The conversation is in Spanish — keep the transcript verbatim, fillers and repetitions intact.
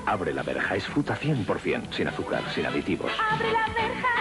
Abre la verja, es fruta cien por cien, sin azúcar, sin aditivos. ¡Abre la verja!